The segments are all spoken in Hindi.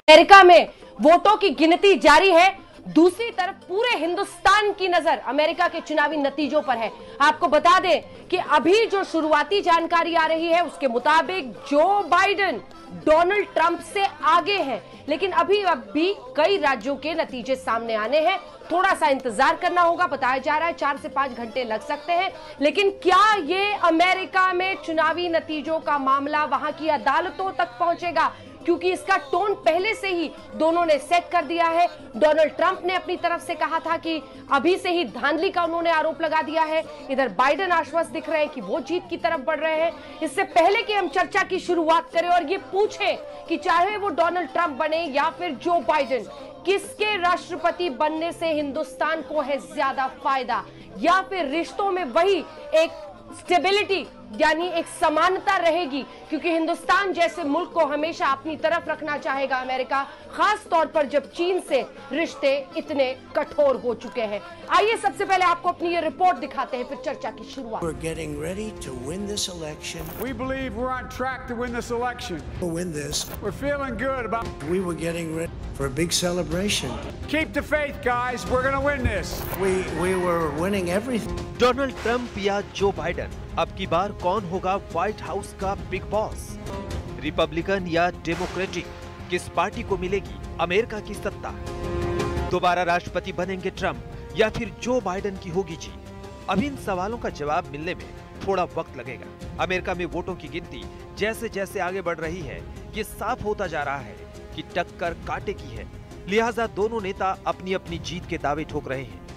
अमेरिका में वोटों की गिनती जारी है। दूसरी तरफ पूरे हिंदुस्तान की नजर अमेरिका के चुनावी नतीजों पर है। आपको बता दें कि अभी जो शुरुआती जानकारी आ रही है उसके मुताबिक जो बाइडेन डोनाल्ड ट्रंप से आगे हैं, लेकिन अभी कई राज्यों के नतीजे सामने आने हैं। थोड़ा सा इंतजार करना होगा। बताया जा रहा है 4 से 5 घंटे लग सकते हैं। लेकिन क्या ये अमेरिका में चुनावी नतीजों का मामला वहां की अदालतों तक पहुंचेगा? क्योंकि इसका टोन पहले से ही दोनों ने सेट कर दिया है। डोनाल्ड ट्रंप ने अपनी तरफ से कहा था कि अभी से ही धांधली का उन्होंने आरोप लगा दिया है। इधर बाइडेन आश्वस्त दिख रहे हैं कि वो जीत की तरफ बढ़ रहे हैं। इससे पहले कि हम चर्चा की शुरुआत करें और ये पूछें कि चाहे वो डोनाल्ड ट्रंप बने या फिर जो बाइडेन, किसके राष्ट्रपति बनने से हिंदुस्तान को है ज्यादा फायदा, या फिर रिश्तों में वही एक स्टेबिलिटी यानी एक समानता रहेगी? क्योंकि हिंदुस्तान जैसे मुल्क को हमेशा अपनी तरफ रखना चाहेगा अमेरिका, खास तौर पर जब चीन से रिश्ते इतने कठोर हो चुके हैं। आइए सबसे पहले आपको अपनी ये रिपोर्ट दिखाते हैं, फिर चर्चा की शुरुआत। We're getting ready to win this election. We believe we're on track to win this election. We'll win this. We're feeling good about. We were getting ready for a big celebration. Keep the faith, guys. We're going to win this. We were winning everything. Donald Trump या जो बाइडेन, अब की बार कौन होगा व्हाइट हाउस का बिग बॉस? रिपब्लिकन या डेमोक्रेटिक, किस पार्टी को मिलेगी अमेरिका की सत्ता? दोबारा राष्ट्रपति बनेंगे ट्रंप या फिर जो बाइडेन की होगी जीत? अब इन सवालों का जवाब मिलने में थोड़ा वक्त लगेगा। अमेरिका में वोटों की गिनती जैसे जैसे आगे बढ़ रही है, ये साफ होता जा रहा है कि टक्कर कांटे की है। लिहाजा दोनों नेता अपनी अपनी जीत के दावे ठोक रहे हैं।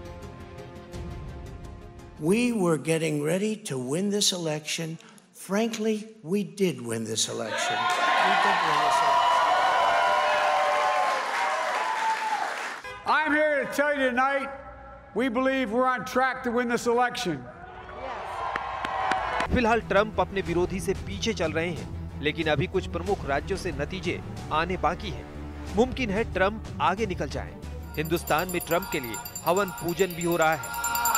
We were getting ready to win this election. Frankly, we did win this election. We did win this election. I'm here to tell you tonight, we believe we're on track to win this election. फिलहाल ट्रंप अपने विरोधी से पीछे चल रहे हैं, लेकिन अभी कुछ प्रमुख राज्यों से नतीजे आने बाकी हैं। मुमकिन है ट्रंप आगे निकल जाएं। हिंदुस्तान में ट्रंप के लिए हवन पूजन भी हो रहा है।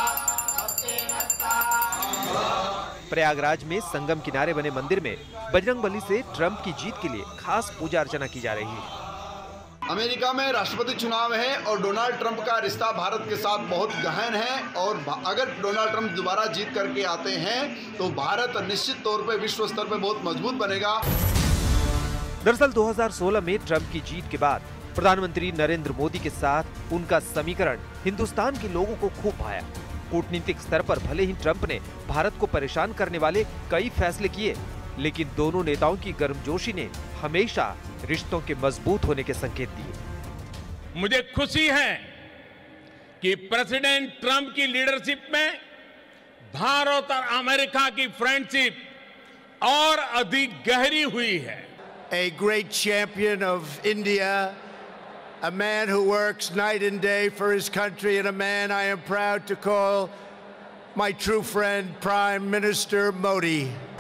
प्रयागराज में संगम किनारे बने मंदिर में बजरंगबली से ट्रंप की जीत के लिए खास पूजा अर्चना की जा रही है। अमेरिका में राष्ट्रपति चुनाव है और डोनाल्ड ट्रंप का रिश्ता भारत के साथ बहुत गहन है, और अगर डोनाल्ड ट्रंप दोबारा जीत करके आते हैं तो भारत निश्चित तौर पे विश्व स्तर पे बहुत मजबूत बनेगा। दरअसल 2016 में ट्रंप की जीत के बाद प्रधानमंत्री नरेंद्र मोदी के साथ उनका समीकरण हिंदुस्तान के लोगों को खूब भाया। कूटनीतिक स्तर पर भले ही ट्रंप ने भारत को परेशान करने वाले कई फैसले किए, लेकिन दोनों नेताओं की गर्मजोशी ने हमेशा रिश्तों के मजबूत होने के संकेत दिए। मुझे खुशी है कि प्रेसिडेंट ट्रंप की लीडरशिप में भारत और अमेरिका की फ्रेंडशिप और अधिक गहरी हुई है। A great champion of India, a man who works night and day for his country, and a man I am proud to call my true friend, Prime Minister Modi.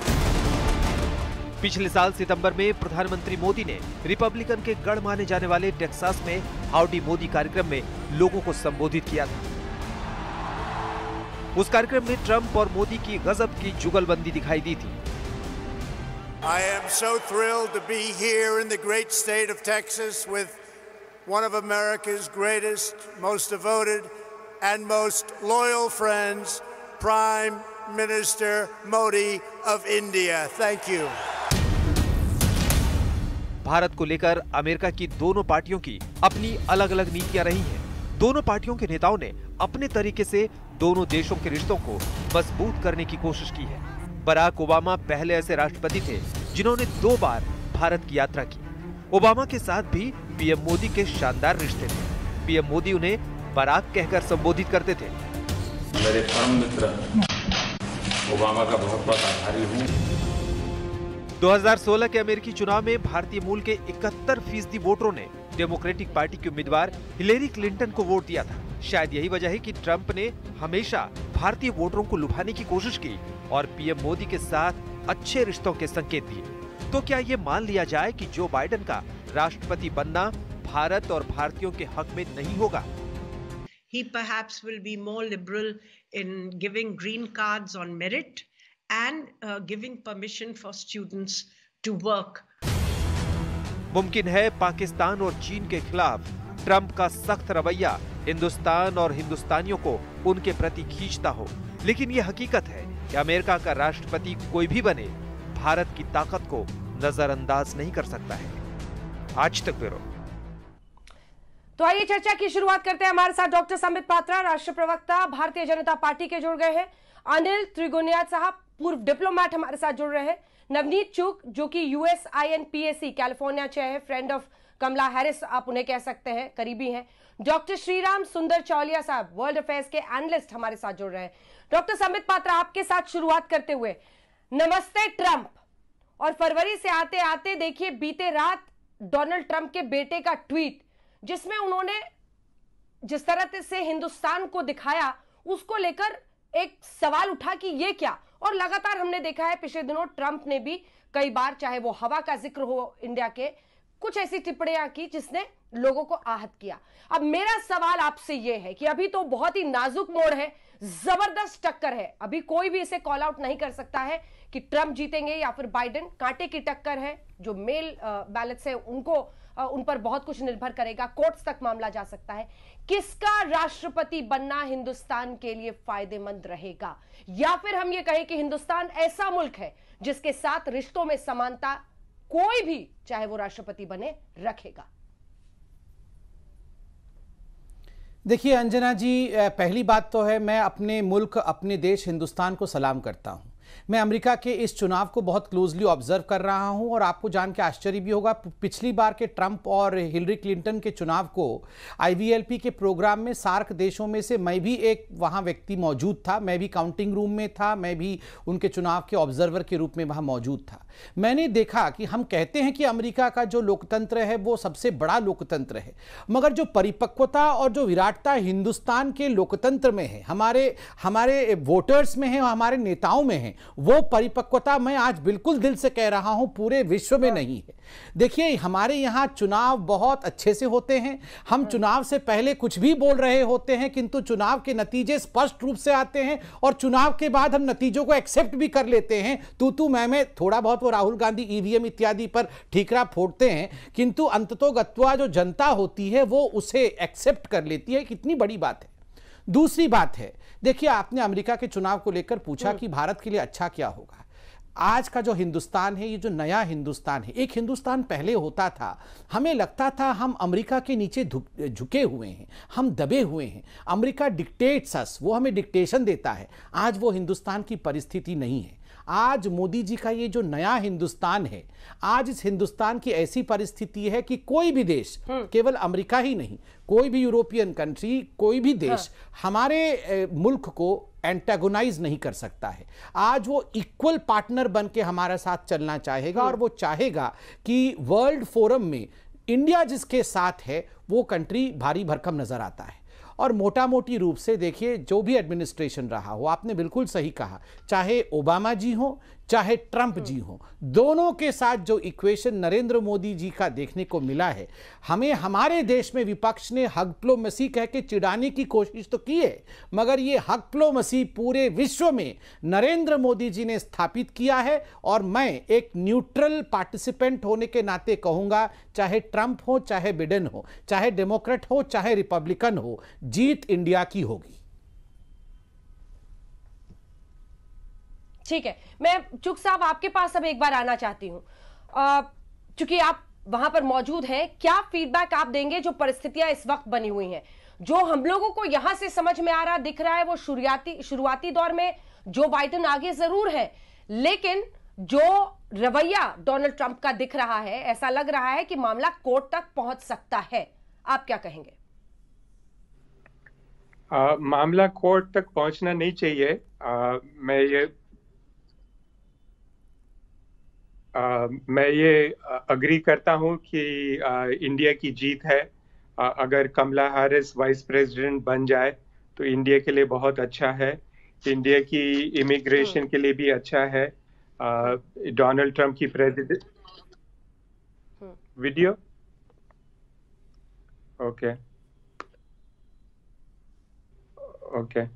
पिछले साल सितंबर में प्रधानमंत्री मोदी ने रिपब्लिकन के गढ़ माने जाने वाले टेक्सास में हाउडी मोदी कार्यक्रम में लोगों को संबोधित किया था। उस कार्यक्रम में ट्रंप और मोदी की गजब की जुगलबंदी दिखाई दी थी। I am so thrilled to be here in the great state of Texas with one of America's greatest, most devoted, and most loyal friends, Prime Minister Modi of India. Thank you. Bharat को लेकर अमेरिका की दोनों पार्टियों की अपनी अलग अलग नीतियां रही हैं। दोनों पार्टियों के नेताओं ने अपने तरीके से दोनों देशों के रिश्तों को मजबूत करने की कोशिश की है। बराक ओबामा पहले ऐसे राष्ट्रपति थे जिन्होंने 2 बार भारत की यात्रा की। ओबामा के साथ भी पीएम मोदी के शानदार रिश्ते थे। पीएम मोदी उन्हें बराक कहकर संबोधित करते थे। मेरे परम मित्र ओबामा का बहुत बहुत आभारी हूँ। 2016 के अमेरिकी चुनाव में भारतीय मूल के 71% वोटरों ने डेमोक्रेटिक पार्टी की उम्मीदवार हिलेरी क्लिंटन को वोट दिया था। शायद यही वजह है कि ट्रंप ने हमेशा भारतीय वोटरों को लुभाने की कोशिश की और पीएम मोदी के साथ अच्छे रिश्तों के संकेत दिए। तो क्या ये मान लिया जाए कि जो बाइडेन का राष्ट्रपति बनना भारत और भारतीयों के हक में नहीं होगा? He perhaps will be more liberal in giving green cards on merit and giving permission for students to work. मुमकिन है पाकिस्तान और चीन के खिलाफ ट्रंप का सख्त रवैया हिंदुस्तान और हिंदुस्तानियों को उनके प्रति खींचता हो, लेकिन ये हकीकत है कि अमेरिका का राष्ट्रपति कोई भी बने, भारत की ताकत को नजरअंदाज नहीं कर सकता है। आज तक ब्यूरो। तो आइए चर्चा की शुरुआत करते हैं। हमारे साथ डॉक्टर संबित पात्रा, राष्ट्रीय प्रवक्ता भारतीय जनता पार्टी के जुड़ गए हैं। अनिल त्रिगुनिया साहब, पूर्व डिप्लोमेट, हमारे साथ जुड़ रहे हैं। नवनीत चूक, जो कि USINPAC कैलिफोर्निया चेयर है, फ्रेंड ऑफ कमला हैरिस आप उन्हें कह सकते हैं, करीबी हैं। डॉक्टर श्रीराम सुंदर चौलिया साहब, वर्ल्ड अफेयर्स के एनालिस्ट, हमारे साथ जुड़ रहे हैं। डॉक्टर संबित पात्रा, आपके साथ शुरुआत करते हुए, नमस्ते ट्रंप। और फरवरी से आते आते देखिए बीते रात डोनाल्ड ट्रंप के बेटे का ट्वीट, जिसमें उन्होंने जिस तरह से हिंदुस्तान को दिखाया, उसको लेकर एक सवाल उठा कि ये क्या। और लगातार हमने देखा है पिछले दिनों ट्रंप ने भी कई बार, चाहे वो हवा का जिक्र हो इंडिया के, कुछ ऐसी टिप्पणियां की जिसने लोगों को आहत किया। अब मेरा सवाल आपसे यह है कि अभी तो बहुत ही नाजुक मोड़ है, जबरदस्त टक्कर है, अभी कोई भी इसे कॉल आउट नहीं कर सकता है कि ट्रंप जीतेंगे या फिर बाइडेन। कांटे की टक्कर है, जो मेल बैलेट्स है उनको उन पर बहुत कुछ निर्भर करेगा, कोर्ट्स तक मामला जा सकता है। किसका राष्ट्रपति बनना हिंदुस्तान के लिए फायदेमंद रहेगा, या फिर हम ये कहें कि हिंदुस्तान ऐसा मुल्क है जिसके साथ रिश्तों में समानता कोई भी, चाहे वो राष्ट्रपति बने, रखेगा। देखिए अंजना जी, पहली बात तो है, मैं अपने मुल्क, अपने देश हिंदुस्तान को सलाम करता हूं। मैं अमेरिका के इस चुनाव को बहुत क्लोजली ऑब्जर्व कर रहा हूं और आपको जान के आश्चर्य भी होगा, पिछली बार के ट्रंप और हिलरी क्लिंटन के चुनाव को IVLP के प्रोग्राम में सार्क देशों में से मैं भी एक वहां व्यक्ति मौजूद था। मैं भी काउंटिंग रूम में था, मैं भी उनके चुनाव के ऑब्जर्वर के रूप में वहां मौजूद था। मैंने देखा कि हम कहते हैं कि अमेरिका का जो लोकतंत्र है वो सबसे बड़ा लोकतंत्र है, मगर जो परिपक्वता और जो विराटता हिंदुस्तान के लोकतंत्र में है, हमारे वोटर्स में है, हमारे नेताओं में है, वो परिपक्वता मैं आज बिल्कुल दिल से कह रहा हूं पूरे विश्व में नहीं है। देखिए हमारे यहां चुनाव बहुत अच्छे से होते हैं, हम चुनाव से पहले कुछ भी बोल रहे होते हैं, किंतु चुनाव के नतीजे स्पष्ट रूप से आते हैं और चुनाव के बाद हम नतीजों को एक्सेप्ट भी कर लेते हैं। तू मैं थोड़ा बहुत वो राहुल गांधी EVM इत्यादि पर ठीकरा फोड़ते हैं, किंतु अंततोगत्वा जो जनता होती है वो उसे एक्सेप्ट कर लेती है। कितनी बड़ी बात है। दूसरी बात है, देखिए आपने अमेरिका के चुनाव को लेकर पूछा कि भारत के लिए अच्छा क्या होगा। आज का जो हिंदुस्तान है, ये जो नया हिंदुस्तान है, एक हिंदुस्तान पहले होता था, हमें लगता था हम अमेरिका के नीचे झुके हुए हैं, हम दबे हुए हैं, अमेरिका डिक्टेट्स अस, वो हमें डिक्टेशन देता है। आज वो हिंदुस्तान की परिस्थिति नहीं है। आज मोदी जी का ये जो नया हिंदुस्तान है, आज इस हिंदुस्तान की ऐसी परिस्थिति है कि कोई भी देश, केवल अमेरिका ही नहीं, कोई भी यूरोपियन कंट्री, कोई भी देश हमारे मुल्क को एंटागोनाइज नहीं कर सकता है। आज वो इक्वल पार्टनर बन के हमारे साथ चलना चाहेगा और वो चाहेगा कि वर्ल्ड फोरम में इंडिया जिसके साथ है वो कंट्री भारी भरकम नजर आता है। और मोटा मोटी रूप से देखिए, जो भी एडमिनिस्ट्रेशन रहा हो, आपने बिल्कुल सही कहा, चाहे ओबामा जी हो चाहे ट्रंप जी हो, दोनों के साथ जो इक्वेशन नरेंद्र मोदी जी का देखने को मिला है, हमें हमारे देश में विपक्ष ने हगप्लोमसी कह के चिढ़ाने की कोशिश तो की है, मगर ये हगप्लोमसी पूरे विश्व में नरेंद्र मोदी जी ने स्थापित किया है। और मैं एक न्यूट्रल पार्टिसिपेंट होने के नाते कहूंगा, चाहे ट्रंप हो चाहे बिडेन हो, चाहे डेमोक्रेट हो चाहे रिपब्लिकन हो, जीत इंडिया की होगी। ठीक है, मैं चुक साहब आपके पास अब एक बार आना चाहती हूं, चूंकि आप वहां पर मौजूद हैं, क्या फीडबैक आप देंगे जो परिस्थितियां इस वक्त बनी हुई हैं, जो हम लोगों को यहां से समझ में आ रहा दिख रहा है, वो शुरुआती दौर में जो बाइडेन आगे जरूर है, लेकिन जो रवैया डोनाल्ड ट्रंप का दिख रहा है, ऐसा लग रहा है कि मामला कोर्ट तक पहुंच सकता है। आप क्या कहेंगे? मामला कोर्ट तक पहुंचना नहीं चाहिए। मैं ये अग्री करता हूं कि इंडिया की जीत है। अगर कमला हैरिस वाइस प्रेसिडेंट बन जाए तो इंडिया के लिए बहुत अच्छा है, इंडिया की इमिग्रेशन के लिए भी अच्छा है। डोनाल्ड ट्रंप की प्रेसिडेंट वीडियो ओके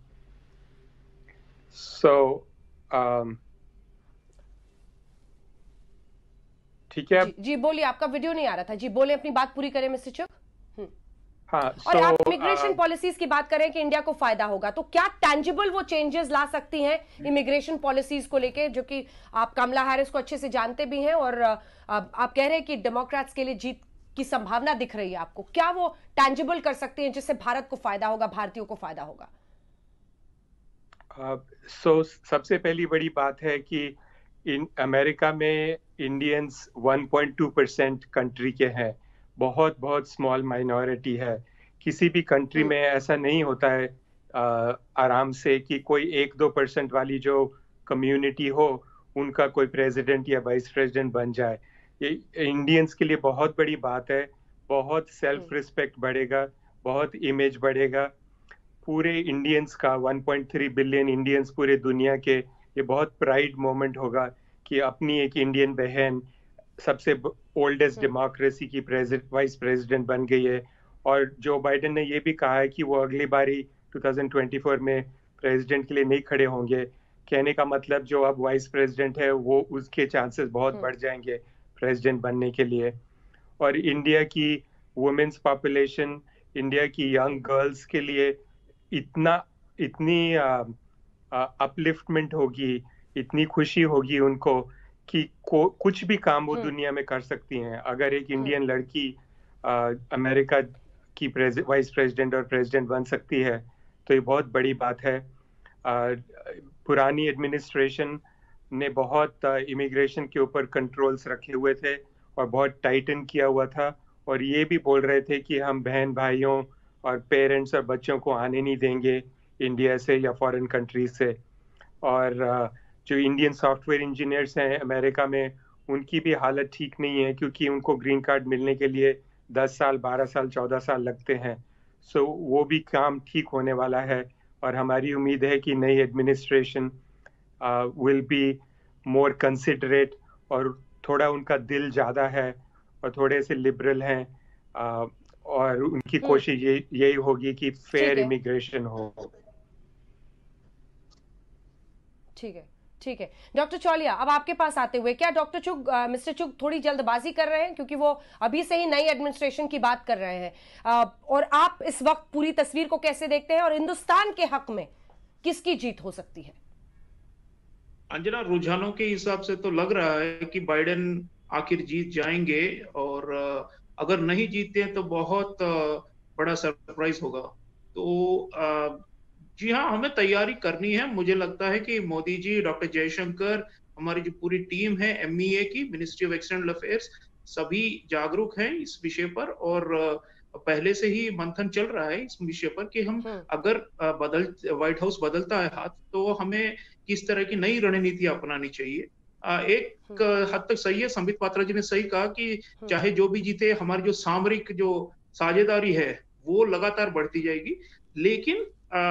सो ठीक है। जी बोलिए, आपका वीडियो नहीं आ रहा था। जी बोले, अपनी बात पूरी करें मिस्टर चुग। हाँ, और आप इमिग्रेशन पॉलिसीज की बात करें कि इंडिया को फायदा होगा, तो क्या टैंजिबल वो चेंजेस ला सकती हैं इमिग्रेशन पॉलिसीज को लेके, जो कि आप कमला हैरिस को अच्छे से जानते भी हैं, और आप कह रहे हैं कि डेमोक्रेट्स के लिए जीत की संभावना दिख रही है आपको, क्या वो टैंजिबल कर सकती हैं जिससे भारत को फायदा होगा, भारतीयों को फायदा होगा? सबसे पहली बड़ी बात है कि अमेरिका में इंडियंस 1.2% कंट्री के हैं, बहुत स्मॉल माइनॉरिटी है। किसी भी कंट्री में ऐसा नहीं होता है आराम से कि कोई 1-2% वाली जो कम्युनिटी हो उनका कोई प्रेसिडेंट या वाइस प्रेसिडेंट बन जाए। ये इंडियंस के लिए बहुत बड़ी बात है, बहुत सेल्फ रिस्पेक्ट बढ़ेगा, बहुत इमेज बढ़ेगा पूरे इंडियंस का। 1.3 बिलियन इंडियंस पूरे दुनिया के, ये बहुत प्राइड मोमेंट होगा कि अपनी एक इंडियन बहन सबसे ओल्डेस्ट डेमोक्रेसी की वाइस प्रेसिडेंट बन गई है। और जो बाइडेन ने ये भी कहा है कि वो अगली बारी 2024 में प्रेसिडेंट के लिए नहीं खड़े होंगे। कहने का मतलब जो अब वाइस प्रेसिडेंट है वो उसके चांसेस बहुत बढ़ जाएंगे प्रेसिडेंट बनने के लिए। और इंडिया की वुमेन्स पॉपुलेशन, इंडिया की यंग गर्ल्स के लिए इतनी अपलिफ्टमेंट होगी, इतनी खुशी होगी उनको कि कुछ भी काम वो दुनिया में कर सकती हैं। अगर एक इंडियन लड़की अमेरिका की वाइस प्रेसिडेंट और प्रेसिडेंट बन सकती है तो ये बहुत बड़ी बात है। पुरानी एडमिनिस्ट्रेशन ने बहुत इमिग्रेशन के ऊपर कंट्रोल्स रखे हुए थे और बहुत टाइटन किया हुआ था, और ये भी बोल रहे थे कि हम बहन भाइयों और पेरेंट्स और बच्चों को आने नहीं देंगे इंडिया से या फॉरेन कंट्रीज से। और जो इंडियन सॉफ्टवेयर इंजीनियर्स हैं अमेरिका में, उनकी भी हालत ठीक नहीं है क्योंकि उनको ग्रीन कार्ड मिलने के लिए 10 साल, 12 साल, 14 साल लगते हैं। सो वो भी काम ठीक होने वाला है और हमारी उम्मीद है कि नई administration will be more considerate, और थोड़ा उनका दिल ज़्यादा है और थोड़े से लिबरल हैं, और उनकी कोशिश यही होगी कि फेयर इमिग्रेशन हो। ठीक है डॉक्टर चौलिया, अब आपके पास आते हुए, क्या डॉक्टर चुग, मिस्टर चुग थोड़ी जल्दबाजी कर रहे हैं क्योंकि वो अभी से ही नई एडमिनिस्ट्रेशन की बात कर रहे हैं, और आप इस वक्त पूरी तस्वीर को कैसे देखते हैं और हिंदुस्तान के हक में किसकी जीत हो सकती है? अंजना, रुझानों के हिसाब से तो लग रहा है कि बाइडेन आखिर जीत जाएंगे, और अगर नहीं जीतते हैं तो बहुत बड़ा सरप्राइज होगा। तो जी हाँ, हमें तैयारी करनी है। मुझे लगता है कि मोदी जी, डॉक्टर जयशंकर, हमारी जो पूरी टीम है MEA की, मिनिस्ट्री ऑफ एक्सटर्नल अफेयर्स, सभी जागरूक हैं इस विषय पर, और पहले से ही मंथन चल रहा है इस विषय पर कि हम अगर व्हाइट हाउस बदलता है हाथ, तो हमें किस तरह की नई रणनीति अपनानी चाहिए। एक हद तक सही है, संबित पात्रा जी ने सही कहा कि चाहे जो भी जीते, हमारी जो सामरिक जो साझेदारी है वो लगातार बढ़ती जाएगी, लेकिन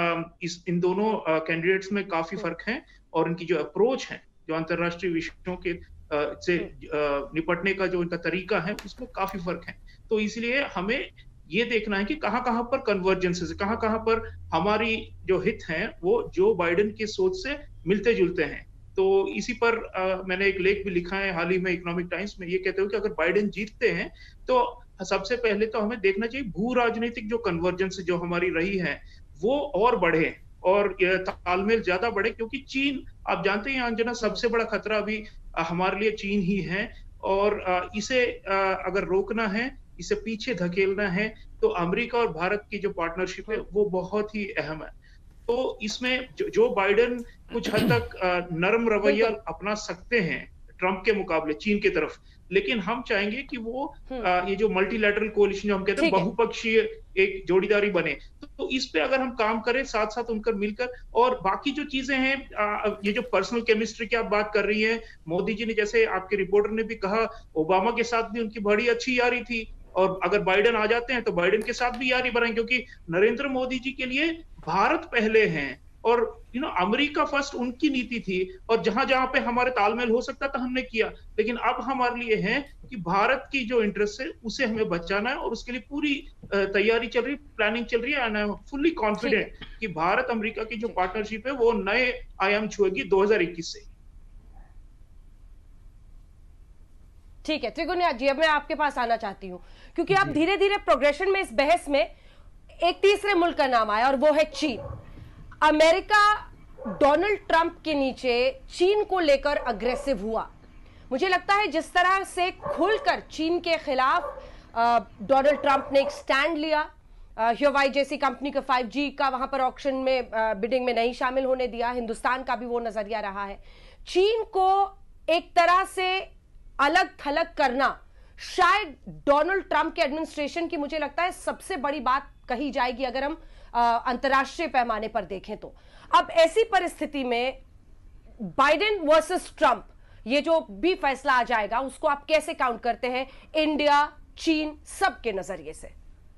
इन दोनों कैंडिडेट्स में काफी फर्क है, और इनकी जो अप्रोच है, जो अंतरराष्ट्रीय विषयों के से निपटने का जो इनका तरीका है, उसमें काफी फर्क है। तो इसलिए हमें ये देखना है कि कहाँ पर कन्वर्जेंसेस, कहाँ पर हमारी जो हित हैं वो जो बाइडेन की सोच से मिलते जुलते हैं। तो इसी पर मैंने एक लेख भी लिखा है हाल ही में इकोनॉमिक टाइम्स में, ये कहते हुए कि अगर बाइडेन जीतते हैं तो सबसे पहले तो हमें देखना चाहिए भू राजनीतिक जो कन्वर्जेंस जो हमारी रही है वो और बढ़े, और तालमेल ज्यादा बढ़े, क्योंकि चीन, आप जानते हैं अंजना, सबसे बड़ा खतरा अभी हमारे लिए चीन ही है, और इसे अगर रोकना है, इसे पीछे धकेलना है, तो अमेरिका और भारत की जो पार्टनरशिप है वो बहुत ही अहम है। तो इसमें जो बाइडेन कुछ हद तक नरम रवैया अपना सकते हैं ट्रंप के मुकाबले चीन की तरफ, लेकिन हम चाहेंगे कि वो ये जो मल्टीलैटरल कोalition जो हम कहते हैं, बहुपक्षीय एक जोड़ीदारी बने। तो इस पे अगर हम काम करें साथ साथ उनकर मिलकर, और बाकी जो चीजें हैं, ये जो पर्सनल केमिस्ट्री की आप बात कर रही हैं, मोदी जी ने, जैसे आपके रिपोर्टर ने भी कहा, ओबामा के साथ भी उनकी बड़ी अच्छी यारी थी, और अगर बाइडेन आ जाते हैं तो बाइडेन के साथ भी यारी बनाएं, क्योंकि नरेंद्र मोदी जी के लिए भारत पहले हैं, और अमेरिका फर्स्ट उनकी नीति थी, और जहां जहां पे हमारे तालमेल हो सकता था हमने किया, लेकिन अब हमारे लिए है कि भारत की जो इंटरेस्ट है उसे हमें बचाना है, और उसके लिए पूरी तैयारी चल रही, प्लानिंग चल रही है, and I am fully confident कि भारत अमेरिका की जो पार्टनरशिप है वो नए आयाम छुएगी 2021 से। ठीक है त्रिगुनिया जी, अब मैं आपके पास आना चाहती हूँ, क्योंकि आप धीरे धीरे प्रोग्रेशन में इस बहस में एक तीसरे मुल्क का नाम आया और वो है चीन। अमेरिका डोनाल्ड ट्रंप के नीचे चीन को लेकर अग्रेसिव हुआ। मुझे लगता है जिस तरह से खुलकर चीन के खिलाफ डोनाल्ड ट्रंप ने एक स्टैंड लिया, ह्यूवाई जैसी कंपनी का 5G का वहां पर ऑक्शन में बिडिंग में नहीं शामिल होने दिया, हिंदुस्तान का भी वो नजरिया रहा है। चीन को एक तरह से अलग थलग करना शायद डोनाल्ड ट्रंप के एडमिनिस्ट्रेशन की, मुझे लगता है, सबसे बड़ी बात कही जाएगी अगर हम अंतर्राष्ट्रीय पैमाने पर देखें तो। अब ऐसी परिस्थिति में बाइडेन वर्सेस ट्रंप, ये जो भी फैसला आ जाएगा, उसको आप कैसे काउंट करते हैं इंडिया, चीन, सबके नजरिए से?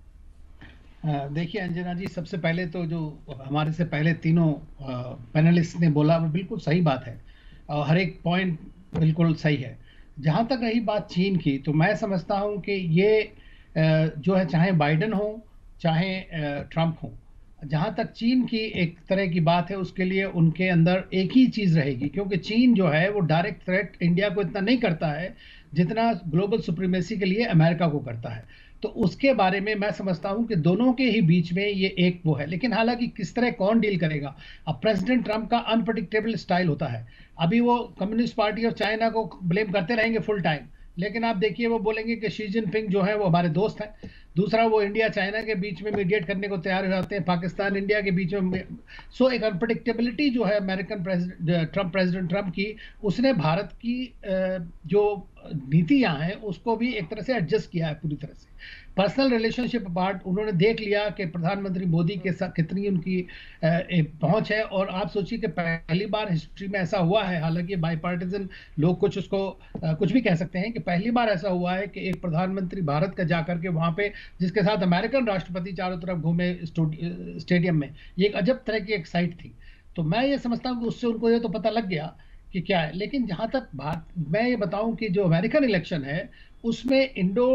देखिए अंजना जी, सबसे पहले तो जो हमारे से पहले तीनों पैनलिस्ट ने बोला वो बिल्कुल सही बात है और हर एक पॉइंट बिल्कुल सही है। जहाँ तक रही बात चीन की, तो मैं समझता हूँ कि ये जो है, चाहे बाइडेन हो चाहे ट्रंप हो, जहाँ तक चीन की एक तरह की बात है, उसके लिए उनके अंदर एक ही चीज़ रहेगी, क्योंकि चीन जो है वो डायरेक्ट थ्रेट इंडिया को इतना नहीं करता है जितना ग्लोबल सुप्रीमेसी के लिए अमेरिका को करता है। तो उसके बारे में मैं समझता हूं कि दोनों के ही बीच में ये एक वो है। लेकिन हालांकि किस तरह कौन डील करेगा, अब प्रेसिडेंट ट्रंप का अनप्रेडिक्टेबल स्टाइल होता है। अभी वो कम्युनिस्ट पार्टी और चाइना को ब्लेम करते रहेंगे फुल टाइम, लेकिन आप देखिए वो बोलेंगे कि शी जिनपिंग जो है वो हमारे दोस्त हैं। दूसरा, वो इंडिया चाइना के बीच में मीडिएट करने को तैयार हो जाते हैं, पाकिस्तान इंडिया के बीच में। सो एक अनप्रेडिक्टेबिलिटी जो है अमेरिकन प्रेसिडेंट ट्रंप की, उसने भारत की जो नीतियां हैं उसको भी एक तरह से एडजस्ट किया है पूरी तरह से। पर्सनल रिलेशनशिप पार्ट उन्होंने देख लिया कि प्रधानमंत्री मोदी के साथ कितनी उनकी पहुंच है। और आप सोचिए कि पहली बार हिस्ट्री में ऐसा हुआ है, हालांकि बाईपार्टिजन लोग कुछ उसको कुछ भी कह सकते हैं, कि पहली बार ऐसा हुआ है कि एक प्रधानमंत्री भारत का जाकर के वहां पे, जिसके साथ अमेरिकन राष्ट्रपति चारों तरफ घूमे स्टेडियम में, ये एक अजब तरह की एक साइट थी। तो मैं ये समझता हूँ कि उससे उनको ये तो पता लग गया कि क्या है। लेकिन जहां तक मैं ये बताऊं कि जो अमेरिकन इलेक्शन है उसमें इंडो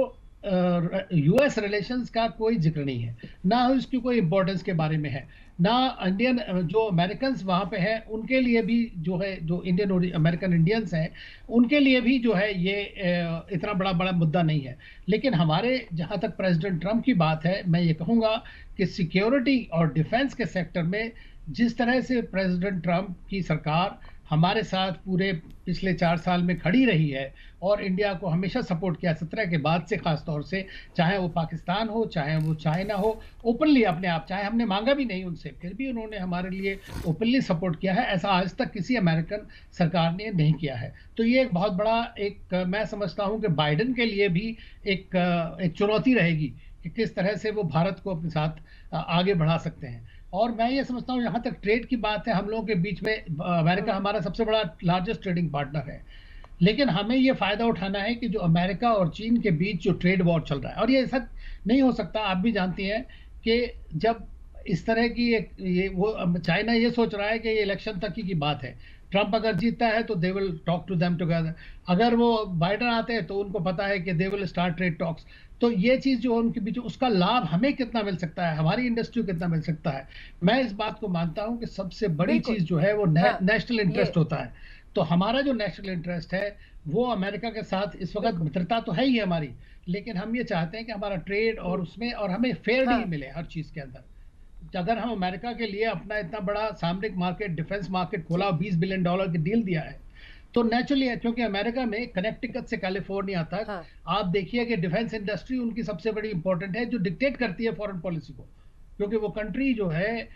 यूएस रिलेशंस का कोई जिक्र नहीं है, ना उसकी कोई इंपॉर्टेंस के बारे में है, ना इंडियन जो अमेरिकन वहाँ पे हैं उनके लिए भी जो है, जो इंडियन अमेरिकन इंडियंस हैं उनके लिए भी जो है ये इतना बड़ा मुद्दा नहीं है। लेकिन हमारे जहाँ तक प्रेसिडेंट ट्रंप की बात है, मैं ये कहूँगा कि सिक्योरिटी और डिफेंस के सेक्टर में जिस तरह से प्रेसिडेंट ट्रंप की सरकार हमारे साथ पूरे पिछले 4 साल में खड़ी रही है और इंडिया को हमेशा सपोर्ट किया 17 के बाद से, खास तौर से, चाहे वो पाकिस्तान हो चाहे वो चाइना हो, ओपनली अपने आप, चाहे हमने मांगा भी नहीं उनसे, फिर भी उन्होंने हमारे लिए ओपनली सपोर्ट किया है। ऐसा आज तक किसी अमेरिकन सरकार ने नहीं किया है। तो ये एक बहुत बड़ा मैं समझता हूँ कि बाइडेन के लिए भी एक चुनौती रहेगी कि किस तरह से वो भारत को अपने साथ आगे बढ़ा सकते हैं। और मैं ये समझता हूँ, यहाँ तक ट्रेड की बात है, हम लोगों के बीच में अमेरिका हमारा सबसे बड़ा लार्जेस्ट ट्रेडिंग पार्टनर है, लेकिन हमें ये फायदा उठाना है कि जो अमेरिका और चीन के बीच जो ट्रेड वॉर चल रहा है, और ये ऐसा नहीं हो सकता, आप भी जानती हैं कि जब इस तरह की वो चाइना ये सोच रहा है कि ये इलेक्शन तक की बात है, ट्रंप अगर जीतता है तो they will talk to them together, अगर वो बाइडेन आते हैं तो उनको पता है कि they will start trade talks. तो ये चीज़ जो उनके बीच, उसका लाभ हमें कितना मिल सकता है, हमारी इंडस्ट्री को कितना मिल सकता है। मैं इस बात को मानता हूं कि सबसे बड़ी चीज़ जो है वो नेशनल इंटरेस्ट होता है। तो हमारा जो नेशनल इंटरेस्ट है वो अमेरिका के साथ इस वक्त मित्रता तो है ही हमारी, लेकिन हम ये चाहते हैं कि हमारा ट्रेड और उसमें और हमें फेयर डील मिले हर चीज़ के अंदर। अगर हम अमेरिका के लिए अपना इतना बड़ा सामरिक मार्केट, डिफेंस मार्केट खोला, $20 बिलियन की डील दिया है, तो नेचुरली है, क्योंकि अमेरिका में कनेक्टिकट से कैलिफोर्निया तक आप देखिए कि डिफेंस इंडस्ट्री उनकी सबसे बड़ी इंपॉर्टेंट है, जो डिक्टेट करती है फॉरेन पॉलिसी को, क्योंकि वो कंट्री जो है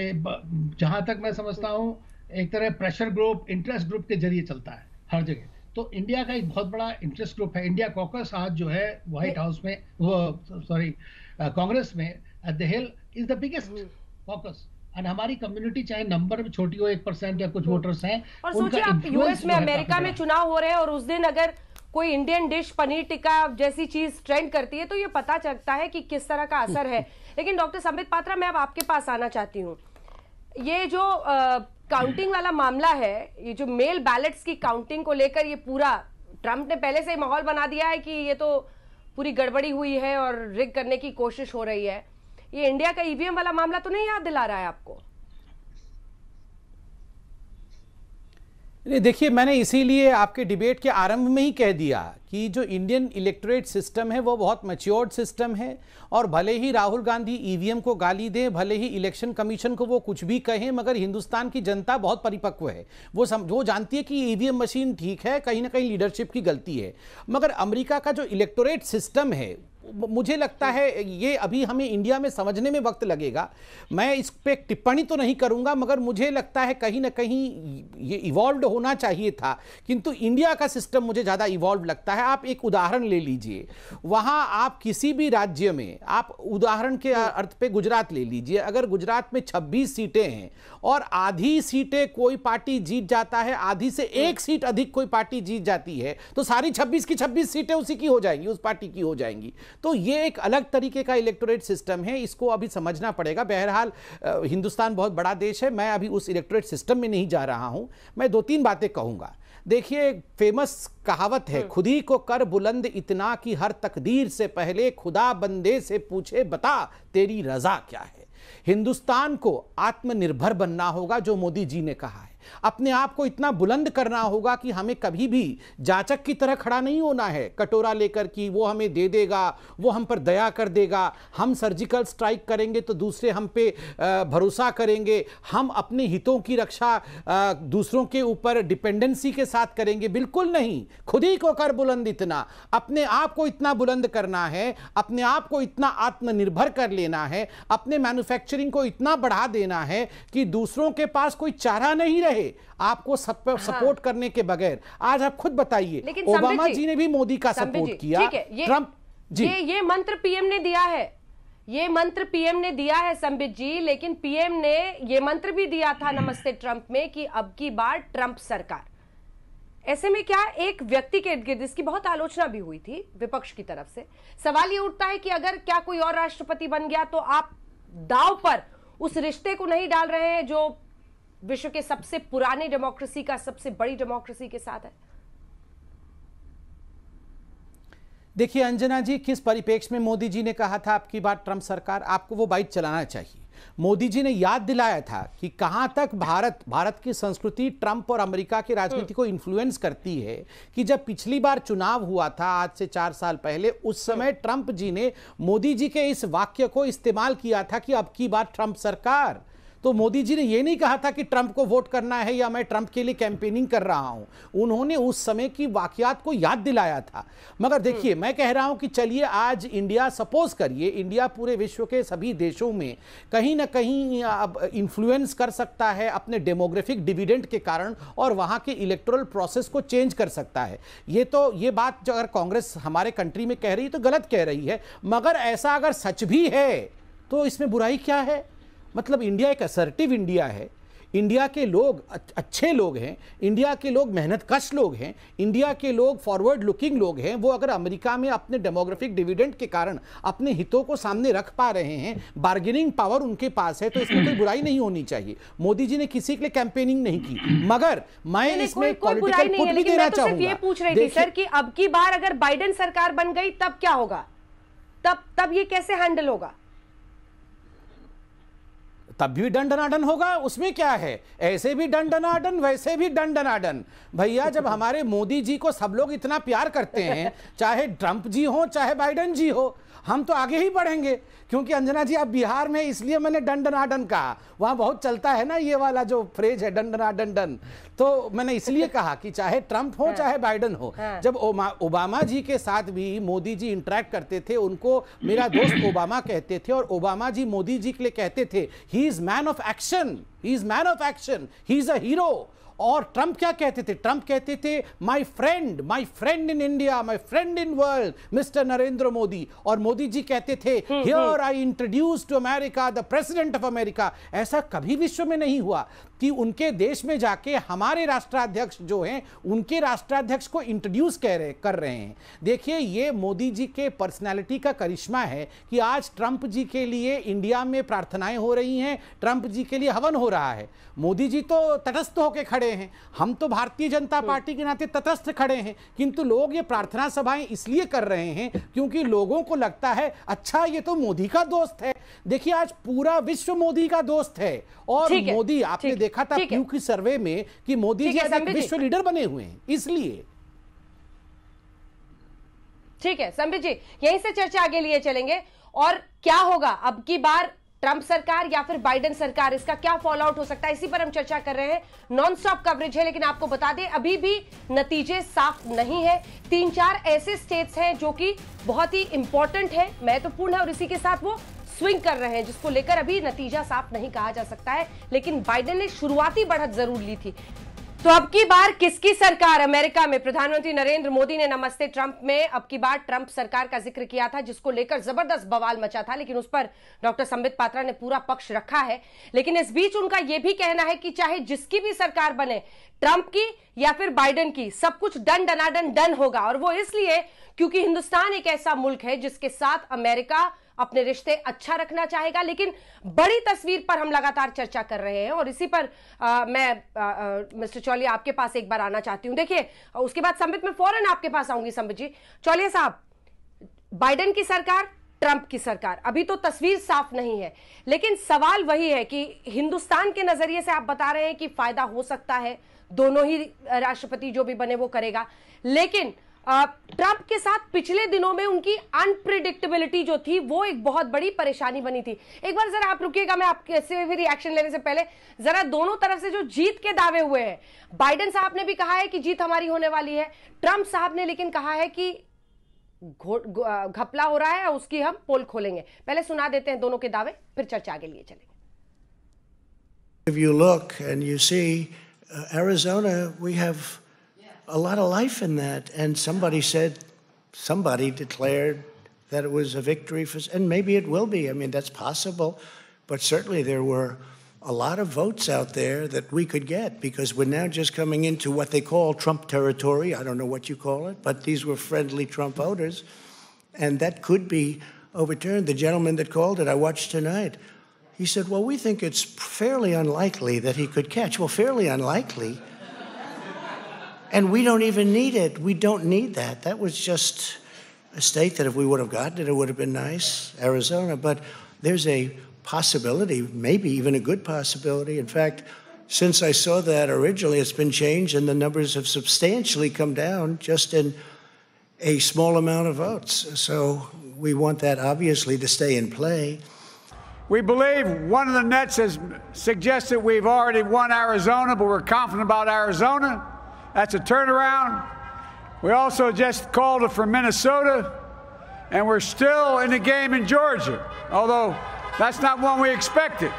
जहां तक मैं समझता हूं एक तरह प्रेशर ग्रुप, इंटरेस्ट ग्रुप के जरिए चलता है हर जगह। तो इंडिया का एक बहुत बड़ा इंटरेस्ट ग्रुप है। इंडिया कॉकस आज जो है व्हाइट हाउस में, कांग्रेस में at the hill is the biggest caucus, और हमारी कम्युनिटी चाहे नंबर में छोटी हो, 1% या कुछ वोटर्स हैं। और सोचिए आप यूएस में, अमेरिका में चुनाव हो रहे हैं और उस दिन अगर कोई इंडियन डिश, पनीर टिक्का जैसी चीज ट्रेंड करती है तो ये पता चलता है कि किस तरह का असर है। लेकिन डॉक्टर संबित पात्रा, मैं अब आपके पास आना चाहती हूँ। ये जो काउंटिंग वाला मामला है, ये जो मेल बैलेट्स की काउंटिंग को लेकर, ये पूरा ट्रंप ने पहले से ही माहौल बना दिया है कि ये तो पूरी गड़बड़ी हुई है और रिग करने की कोशिश हो रही है। ये इंडिया का ईवीएम वाला मामला तो नहीं याद दिला रहा है आपको? देखिए, मैंने इसीलिए आपके डिबेट के आरंभ में ही कह दिया कि जो इंडियन इलेक्टोरेट सिस्टम है वो बहुत मैच्योर्ड सिस्टम है, और भले ही राहुल गांधी ईवीएम को गाली दें, भले ही इलेक्शन कमीशन को वो कुछ भी कहें, मगर हिंदुस्तान की जनता बहुत परिपक्व है। वो जानती है कि ईवीएम मशीन ठीक है, कहीं ना कहीं लीडरशिप की गलती है। मगर अमेरिका का जो इलेक्टोरेट सिस्टम है, मुझे लगता है ये अभी हमें इंडिया में समझने में वक्त लगेगा। मैं इस पे टिप्पणी तो नहीं करूंगा, मगर मुझे लगता है कहीं ना कहीं ये इवॉल्व होना चाहिए था, किंतु इंडिया का सिस्टम मुझे ज़्यादा इवॉल्व लगता है। आप एक उदाहरण ले लीजिए, वहाँ आप किसी भी राज्य में, आप उदाहरण के अर्थ पे गुजरात ले लीजिए, अगर गुजरात में 26 सीटें हैं और आधी सीटें कोई पार्टी जीत जाता है, आधी से एक सीट अधिक कोई पार्टी जीत जाती है, तो सारी 26 की 26 सीटें उसी की हो जाएंगी, उस पार्टी की हो जाएंगी। तो ये एक अलग तरीके का इलेक्टोरेट सिस्टम है, इसको अभी समझना पड़ेगा। बहरहाल हिंदुस्तान बहुत बड़ा देश है, मैं अभी उस इलेक्टोरेट सिस्टम में नहीं जा रहा हूं। मैं 2-3 बातें कहूंगा। देखिए, एक फेमस कहावत है, खुद ही को कर बुलंद इतना कि हर तकदीर से पहले खुदा बंदे से पूछे बता तेरी रजा क्या है। हिंदुस्तान को आत्मनिर्भर बनना होगा, जो मोदी जी ने कहा है। अपने आप को इतना बुलंद करना होगा कि हमें कभी भी जाचक की तरह खड़ा नहीं होना है, कटोरा लेकर कि वो हमें दे देगा, वो हम पर दया कर देगा, हम सर्जिकल स्ट्राइक करेंगे तो दूसरे हम पे भरोसा करेंगे, हम अपने हितों की रक्षा दूसरों के ऊपर डिपेंडेंसी के साथ करेंगे। बिल्कुल नहीं। खुद ही को कर बुलंद इतना, अपने आप को इतना बुलंद करना है, अपने आप को इतना आत्मनिर्भर कर लेना है, अपने मैन्युफैक्चरिंग को इतना बढ़ा देना है कि दूसरों के पास कोई चारा नहीं रहे आपको सपोर्ट करने के बगैर। आज आप खुद बताइए, ओबामा जी ने भी मोदी का सपोर्ट किया, ट्रंप जी, ये मंत्र पीएम ने दिया है, ये मंत्र पीएम ने दिया है संबित जी, लेकिन पीएम ने ये मंत्र भी दिया था नमस्ते ट्रंप में कि अब की बार ट्रंप सरकार। ऐसे में क्या एक व्यक्ति के इर्द-गिर्द इसकी बहुत आलोचना भी हुई थी विपक्ष की तरफ से। सवाल ये उठता है कि अगर क्या कोई और राष्ट्रपति बन गया तो आप दांव पर उस रिश्ते को नहीं डाल रहे हैं जो विश्व के सबसे पुराने डेमोक्रेसी का, सबसे बड़ी डेमोक्रेसी के साथ है। देखिए अंजना जी, किस परिप्रेक्ष्य में मोदी जी ने कहा था आपकी बात ट्रंप सरकार, आपको वो बाइट चलाना चाहिए। मोदी जी ने याद दिलाया था कि कहां तक भारत की संस्कृति ट्रंप और अमेरिका की राजनीति को इन्फ्लुएंस करती है, कि जब पिछली बार चुनाव हुआ था आज से 4 साल पहले, उस समय ट्रंप जी ने मोदी जी के इस वाक्य को इस्तेमाल किया था कि अब की बार ट्रंप सरकार। तो मोदी जी ने यह नहीं कहा था कि ट्रंप को वोट करना है या मैं ट्रंप के लिए कैंपेनिंग कर रहा हूं, उन्होंने उस समय की वाकयात को याद दिलाया था। मगर देखिए, मैं कह रहा हूं कि चलिए आज इंडिया, सपोज करिए इंडिया पूरे विश्व के सभी देशों में कहीं ना कहीं अब इन्फ्लुएंस कर सकता है अपने डेमोग्राफिक डिविडेंड के कारण, और वहां के इलेक्टोरल प्रोसेस को चेंज कर सकता है। ये बात जो अगर कांग्रेस हमारे कंट्री में कह रही है तो गलत कह रही है, मगर ऐसा अगर सच भी है तो इसमें बुराई क्या है। मतलब इंडिया एक असर्टिव इंडिया है, इंडिया के लोग अच्छे लोग हैं, इंडिया के लोग मेहनतकश लोग हैं, इंडिया के लोग फॉरवर्ड लुकिंग लोग हैं। वो अगर अमेरिका में अपने डेमोग्राफिक डिविडेंड के कारण अपने हितों को सामने रख पा रहे हैं, बार्गेनिंग पावर उनके पास है, तो इसमें कोई बुराई नहीं होनी चाहिए। मोदी जी ने किसी के लिए कैंपेनिंग नहीं की, मगर मैं इसमें पॉलिटिकल पुट भी देना चाहूंगा। ये पूछ रही थी सर कि अब की बार अगर बाइडेन सरकार बन गई तब क्या होगा, तब ये कैसे हैंडल होगा? तब भी दंडनाडन होगा, उसमें क्या है, ऐसे भी दंडनाडन वैसे भी दंडनाडन। भैया, जब हमारे मोदी जी को सब लोग इतना प्यार करते हैं, चाहे ट्रंप जी हो चाहे बाइडेन जी हो, हम तो आगे ही बढ़ेंगे। क्योंकि अंजना जी आप बिहार में, इसलिए मैंने दंडनाडन कहा, वहां बहुत चलता है ना ये वाला जो फ्रेज है दंडनाडन, तो मैंने इसलिए कहा कि चाहे ट्रंप हो चाहे बाइडेन हो। जब ओबामा जी के साथ भी मोदी जी इंटरेक्ट करते थे, उनको मेरा दोस्त ओबामा कहते थे, और ओबामा जी मोदी जी के लिए कहते थे he is man of action, he is man of action, he is a hero. और ट्रंप क्या कहते थे? ट्रंप कहते थे my friend in India, my friend in world, mister Narendra Modi. और मोदी जी कहते थे here I introduce to America the president of America. ऐसा कभी विश्व में नहीं हुआ कि उनके देश में जाके हमारे राष्ट्राध्यक्ष जो हैं उनके राष्ट्राध्यक्ष को इंट्रोड्यूस कर रहे हैं। देखिए, ये मोदी जी के पर्सनालिटी का करिश्मा है कि आज ट्रंप जी के लिए इंडिया में प्रार्थनाएं हो रही हैं, ट्रंप जी के लिए हवन हो रहा है। मोदी जी तो तटस्थ होकर खड़े हैं, हम तो भारतीय जनता पार्टी के नाते तटस्थ खड़े हैं, किंतु लोग ये प्रार्थना सभाएं इसलिए कर रहे हैं क्योंकि लोगों को लगता है अच्छा ये तो मोदी का दोस्त है। देखिए, आज पूरा विश्व मोदी का दोस्त है, और मोदी, आपने देखा था प्यू की सर्वे में कि मोदी जी एक विश्व लीडर बने हुए हैं, इसलिए। ठीक है संबित जी, यहीं से चर्चा आगे लिए चलेंगे। और क्या होगा अब की बार, ट्रंप सरकार या फिर बाइडेन सरकार, इसका क्या फॉल आउट हो सकता है, इसी पर हम चर्चा कर रहे हैं। नॉन स्टॉप कवरेज है, लेकिन आपको बता दें अभी भी नतीजे साफ नहीं है। 3-4 ऐसे स्टेट्स हैं जो कि बहुत ही इंपॉर्टेंट है, महत्वपूर्ण है, और इसी के साथ वो स्विंग कर रहे हैं, जिसको लेकर अभी नतीजा साफ नहीं कहा जा सकता है। लेकिन बाइडेन ने शुरुआती बढ़त जरूर ली थी। तो अब की बार किसकी सरकार अमेरिका में? प्रधानमंत्री नरेंद्र मोदी ने नमस्ते ट्रंप में अब की बार ट्रंप सरकार का जिक्र किया था, जिसको लेकर जबरदस्त बवाल मचा था, लेकिन उस पर डॉक्टर संबित पात्रा ने पूरा पक्ष रखा है। लेकिन इस बीच उनका यह भी कहना है कि चाहे जिसकी भी सरकार बने, ट्रंप की या फिर बाइडेन की, सब कुछ डन डनाडन डन होगा। और वो इसलिए क्योंकि हिंदुस्तान एक ऐसा मुल्क है जिसके साथ अमेरिका अपने रिश्ते अच्छा रखना चाहेगा। लेकिन बड़ी तस्वीर पर हम लगातार चर्चा कर रहे हैं, और इसी पर मैं मिस्टर चौलिया आपके पास एक बार आना चाहती हूं। देखिए, उसके बाद संबित में फौरन आपके पास आऊंगी। संबित जी, चौलिया साहब, बाइडेन की सरकार, ट्रंप की सरकार, अभी तो तस्वीर साफ नहीं है, लेकिन सवाल वही है कि हिंदुस्तान के नजरिए से आप बता रहे हैं कि फायदा हो सकता है, दोनों ही राष्ट्रपति जो भी बने वो करेगा। लेकिन ट्रंप के साथ पिछले दिनों में उनकी अनप्रिडिक्टेबिलिटी जो थी वो एक बहुत बड़ी परेशानी बनी थी। एक बार जरा आप रुकिएगा, मैं आपके से भी रिएक्शन लेने से पहले जरा दोनों तरफ से जो जीत के दावे हुए हैं, बाइडेन साहब ने भी कहा है कि जीत हमारी होने वाली है, ट्रंप साहब ने लेकिन कहा है कि घपला हो रहा है, उसकी हम पोल खोलेंगे। पहले सुना देते हैं दोनों के दावे, फिर चर्चा आगे लिए चलेंगे। If you look and you see Arizona, we have a lot of life in that, and somebody declared that it was a victory for, and maybe it will be. I mean, that's possible, but certainly there were a lot of votes out there that we could get, because we're now just coming into what they call Trump territory. I don't know what you call it, but these were friendly Trump voters, and that could be overturned. The gentleman that called it, I watched tonight, he said, well, we think it's fairly unlikely that he could catch. Well, fairly unlikely. And we don't even need it. We don't need that. That was just a state that if we would have gotten it, it would have been nice, Arizona. But there's a possibility, maybe even a good possibility. In fact, since I saw that originally, it's been changed, and the numbers have substantially come down just in a small amount of votes. So we want that, obviously, to stay in play. We believe one of the nets has suggested we've already won Arizona, but we're confident about Arizona. That's a turnaround. We also just called it for Minnesota, and we're still in the game in Georgia, although that's not one we expected.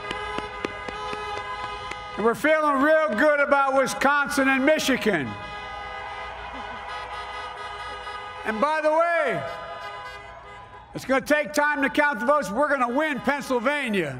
And we're feeling real good about Wisconsin and Michigan. And by the way, it's going to take time to count the votes. We're going to win Pennsylvania.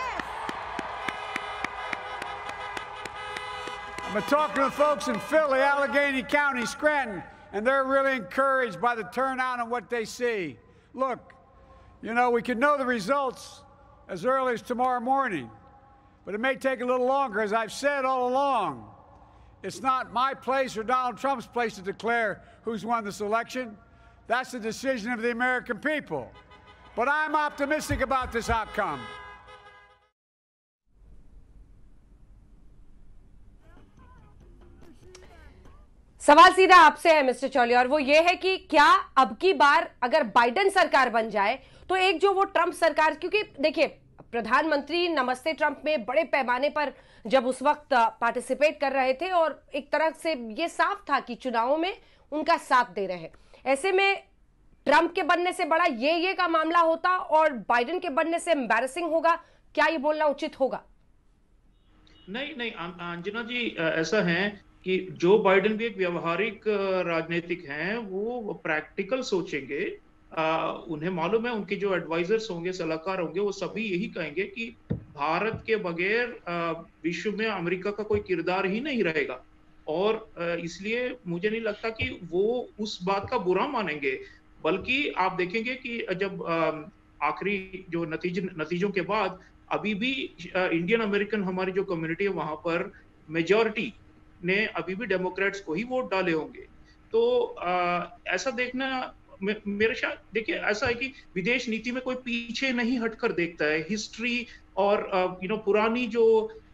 I've been talking to folks in Philly, Allegheny County, Scranton, and they're really encouraged by the turnout and what they see. Look, you know, we could know the results as early as tomorrow morning, but it may take a little longer. As I've said all along, it's not my place or Donald Trump's place to declare who's won this election. That's the decision of the American people. But I'm optimistic about this outcome. सवाल सीधा आपसे है मिस्टर चौलिया, और वो ये है कि क्या अब की बार अगर बाइडेन सरकार बन जाए तो एक जो वो ट्रंप सरकार, क्योंकि देखिए प्रधानमंत्री नमस्ते ट्रंप में बड़े पैमाने पर जब उस वक्त पार्टिसिपेट कर रहे थे, और एक तरह से ये साफ था कि चुनावों में उनका साथ दे रहे हैं। ऐसे में ट्रंप के बनने से बड़ा ये का मामला होता और बाइडेन के बनने से एम्बैरेसिंग होगा, क्या ये बोलना उचित होगा? नहीं अंजना जी, ऐसा है कि जो बाइडेन भी एक व्यवहारिक राजनीतिक हैं, वो प्रैक्टिकल सोचेंगे। उन्हें मालूम है, उनके जो एडवाइजर्स होंगे, सलाहकार होंगे, वो सभी यही कहेंगे कि भारत के बगैर विश्व में अमेरिका का कोई किरदार ही नहीं रहेगा। और इसलिए मुझे नहीं लगता कि वो उस बात का बुरा मानेंगे, बल्कि आप देखेंगे कि जब आखिरी जो नतीजों के बाद अभी भी इंडियन अमेरिकन हमारी जो कम्युनिटी है वहां पर मेजॉरिटी ने अभी भी डेमोक्रेट्स को ही वोट डाले होंगे। तो ऐसा देखना मेरे ख्याल, देखिए ऐसा है कि विदेश नीति में कोई पीछे नहीं हटकर देखता है। हिस्ट्री और पुरानी जो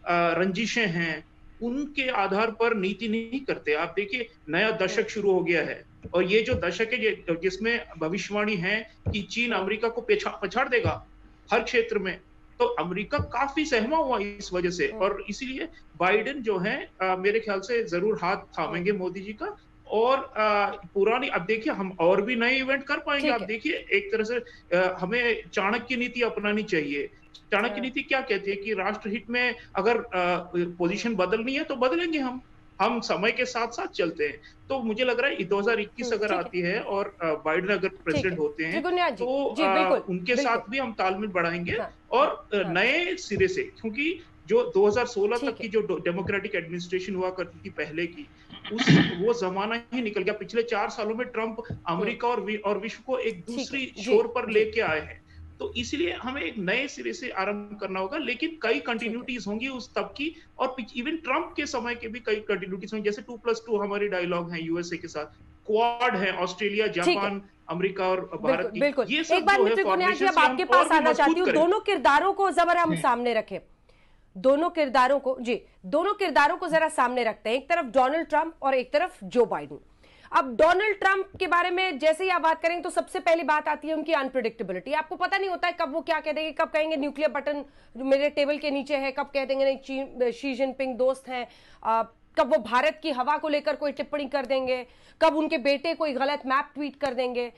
रंजिशें हैं, उनके आधार पर नीति नहीं करते। आप देखिए, नया दशक शुरू हो गया है और ये जो दशक है जिसमें भविष्यवाणी है कि चीन अमेरिका को पछाड़ देगा हर क्षेत्र में, तो अमेरिका काफी सहमा हुआ इस वजह से, और इसीलिए बाइडेन जो है मेरे ख्याल से जरूर हाथ थामेंगे मोदी जी का। और पुरानी, अब देखिए हम और भी नए इवेंट कर पाएंगे। आप देखिए, एक तरह से हमें चाणक्य नीति अपनानी चाहिए। चाणक्य नीति क्या कहती है कि राष्ट्रहित में अगर पोजीशन बदलनी है तो बदलेंगे, हम समय के साथ साथ चलते हैं। तो मुझे लग रहा है 2021 अगर आती है और बाइडेन अगर प्रेसिडेंट होते हैं तो उनके साथ भी हम तालमेल बढ़ाएंगे और नए सिरे से, क्योंकि जो 2016 तक की जो डेमोक्रेटिक एडमिनिस्ट्रेशन हुआ करती थी पहले की, वो जमाना ही निकल गया। पिछले 4 सालों में ट्रंप अमेरिका और विश्व को एक दूसरी छोर पर लेके आए हैं। तो इसलिए हमें एक नए सिरे से आरंभ करना होगा, लेकिन कई कंटिन्यूटीज होंगी उस तब की, और इवन ट्रंप के समय के भी कई कंटिन्यूटीज होंगी। जैसे 2+2 हमारी डायलॉग है यूएसए के साथ, क्वाड है ऑस्ट्रेलिया, जापान, अमेरिका और भारत की। बिल्कुल। ये सब एक बार मित्र गुनिया अब आपके पास आना चाहती हूँ, दोनों किरदारों को जरा हम सामने रखें, दोनों किरदारों को जरा सामने रखते हैं। एक तरफ डोनाल्ड ट्रंप और एक तरफ जो बाइडेन। अब डोनाल्ड ट्रंप के बारे में जैसे ही आप बात करेंगे तो सबसे पहली बात आती है उनकी अनप्रेडिक्टेबिलिटी। आपको पता नहीं होता है कब वो क्या कह देंगे, कब कहेंगे न्यूक्लियर बटन मेरे टेबल के नीचे है, कब कह देंगे नहीं शी जिनपिंग दोस्त हैं, कब वो भारत की हवा को लेकर कोई टिप्पणी कर देंगे, कब उनके बेटे कोई गलत मैप ट्वीट कर देंगे।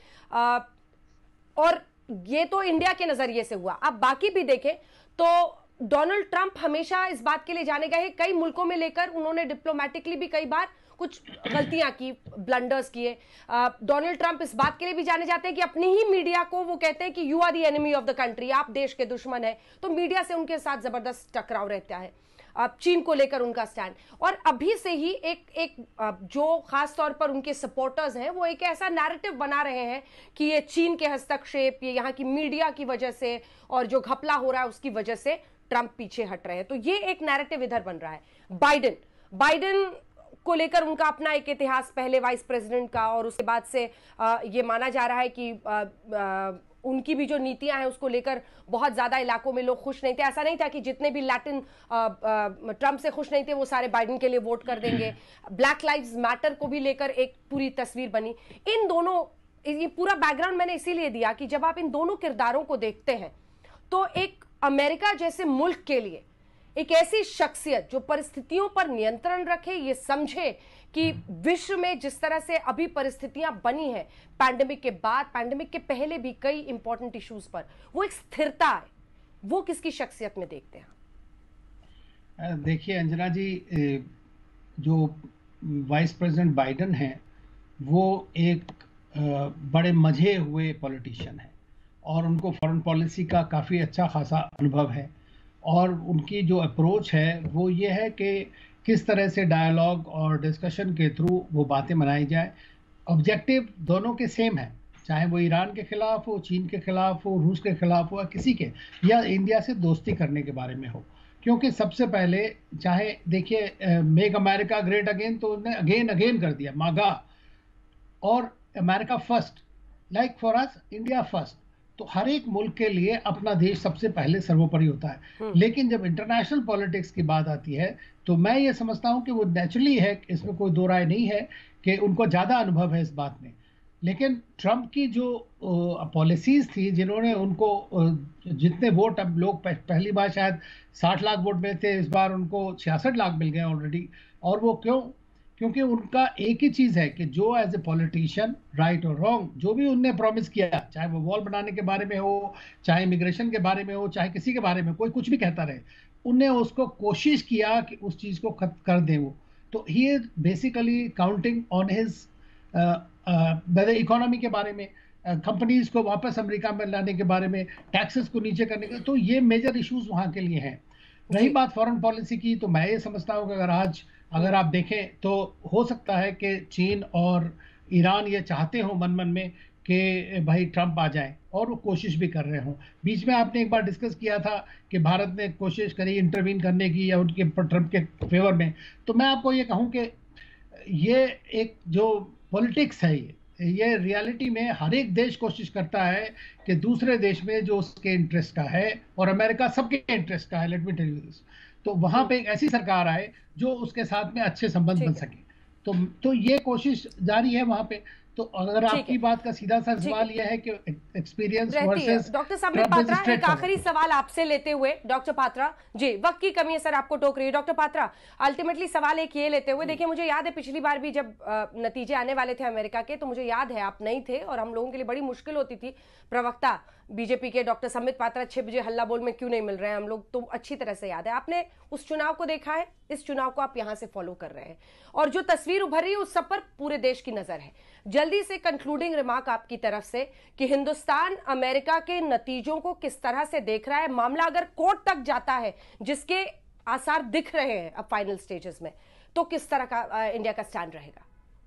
और ये तो इंडिया के नजरिए से हुआ। अब बाकी भी देखें तो डोनाल्ड ट्रंप हमेशा इस बात के लिए जाने गए हैं, कई मुल्कों में लेकर उन्होंने डिप्लोमेटिकली भी कई बार कुछ गलतियां की, ब्लंडर्स किए। डोनाल्ड ट्रंप इस बात के लिए भी जाने जाते हैं कि अपनी ही मीडिया को वो कहते हैं कि you are the enemy of the country, आप देश के दुश्मन है। तो मीडिया से उनके साथ जबरदस्त टकराव रहता है, चीन को लेकर उनका स्टैंड। और अभी से ही एक जो खास तौर पर उनके सपोर्टर्स हैं वो एक ऐसा नैरेटिव बना रहे हैं कि ये चीन के हस्तक्षेप, ये यहाँ की मीडिया की वजह से और जो घपला हो रहा है उसकी वजह से ट्रंप पीछे हट रहे हैं। तो ये एक नैरेटिव इधर बन रहा है। बाइडेन को लेकर उनका अपना एक इतिहास, पहले वाइस प्रेसिडेंट का, और उसके बाद से ये माना जा रहा है कि उनकी भी जो नीतियां हैं उसको लेकर बहुत ज्यादा इलाकों में लोग खुश नहीं थे। ऐसा नहीं था कि जितने भी लैटिन ट्रंप से खुश नहीं थे वो सारे बाइडेन के लिए वोट कर देंगे। ब्लैक लाइव्स मैटर को भी लेकर एक पूरी तस्वीर बनी। इन दोनों, ये पूरा बैकग्राउंड मैंने इसीलिए दिया कि जब आप इन दोनों किरदारों को देखते हैं तो एक अमेरिका जैसे मुल्क के लिए एक ऐसी शख्सियत जो परिस्थितियों पर नियंत्रण रखे, ये समझे कि विश्व में जिस तरह से अभी परिस्थितियां बनी है पैंडेमिक के बाद, पैंडेमिक के पहले भी कई इंपॉर्टेंट इश्यूज पर वो एक स्थिरता है, वो किसकी शख्सियत में देखते हैं? देखिए अंजना जी, जो वाइस प्रेसिडेंट बाइडेन है वो एक बड़े मजे हुए पॉलिटिशियन है और उनको फॉरेन पॉलिसी का काफ़ी अच्छा खासा अनुभव है। और उनकी जो अप्रोच है वो ये है कि किस तरह से डायलॉग और डिस्कशन के थ्रू वो बातें बनाई जाए। ऑब्जेक्टिव दोनों के सेम है, चाहे वो ईरान के खिलाफ हो, चीन के खिलाफ हो, रूस के खिलाफ हो, किसी के, या इंडिया से दोस्ती करने के बारे में हो। क्योंकि सबसे पहले चाहे देखिए मेक अमेरिका ग्रेट अगेन, तो उन्होंने अगेन कर दिया मागा, और America first, like for us India first. तो हर एक मुल्क के लिए अपना देश सबसे पहले सर्वोपरि होता है। लेकिन जब इंटरनेशनल पॉलिटिक्स की बात आती है तो मैं ये समझता हूँ कि वो नेचुरली है, इसमें कोई दो राय नहीं है कि उनको ज़्यादा अनुभव है इस बात में। लेकिन ट्रंप की जो पॉलिसीज़ थी, जिन्होंने उनको जितने वोट, अब लोग पहली बार शायद 60 लाख वोट मिले थे, इस बार उनको 66 लाख मिल गए ऑलरेडी। और वो क्योंकि उनका एक ही चीज़ है कि जो एज ए पॉलिटिशियन, राइट और रॉन्ग, जो भी उनने प्रॉमिस किया, चाहे वो वॉल बनाने के बारे में हो, चाहे इमिग्रेशन के बारे में हो, चाहे किसी के बारे में, कोई कुछ भी कहता रहे, उनने उसको कोशिश किया कि उस चीज़ को खत्म कर दें वो। तो he is basically counting on his economy के बारे में, कंपनीज को वापस अमेरिका में लाने के बारे में, टैक्सेस को नीचे करने के, तो ये मेजर इश्यूज वहाँ के लिए हैं। रही बात फॉरेन पॉलिसी की, तो मैं ये समझता हूँ कि अगर आप देखें तो हो सकता है कि चीन और ईरान ये चाहते हों मन में कि भाई ट्रंप आ जाए, और वो कोशिश भी कर रहे हों। बीच में आपने एक बार डिस्कस किया था कि भारत ने कोशिश करी इंटरवीन करने की या उनके ट्रंप के फेवर में। तो मैं आपको ये कहूँ कि ये एक जो पॉलिटिक्स है, ये रियलिटी में हर एक देश कोशिश करता है कि दूसरे देश में जो उसके इंटरेस्ट का है, और अमेरिका सबके इंटरेस्ट का है, let me tell you this. तो वहां पे एक ऐसी सरकार आए जो उसके साथ में अच्छे संबंध बन सके। तो ये कोशिश जारी है वहां पे। तो अगर आपकी बात का सीधा सा सवाल यह है कि experience versus doctor Sambit Patra, एक आखिरी सवाल आपसे लेते हुए डॉक्टर पात्रा जी, वक्त की कमी है सर, आपको टोक रही है डॉक्टर पात्रा। अल्टीमेटली सवाल एक ये लेते हुए, देखिए मुझे याद है पिछली बार भी जब नतीजे आने वाले थे अमेरिका के, तो मुझे याद है आप नहीं थे और हम लोगों के लिए बड़ी मुश्किल होती थी। प्रवक्ता बीजेपी के डॉक्टर संबित पात्रा 6 बजे हल्ला बोल में क्यों नहीं मिल रहे हैं हम लोग, तो अच्छी तरह से याद है। आपने उस चुनाव को देखा है, इस चुनाव को आप यहां से फॉलो कर रहे हैं और जो तस्वीर उभर रही है उस सब पर पूरे देश की नजर है। जल्दी से कंक्लूडिंग रिमार्क आपकी तरफ से कि हिंदुस्तान अमेरिका के नतीजों को किस तरह से देख रहा है। मामला अगर कोर्ट तक जाता है, जिसके आसार दिख रहे हैं अब फाइनल स्टेजेस में, तो किस तरह का इंडिया का स्टैंड रहेगा?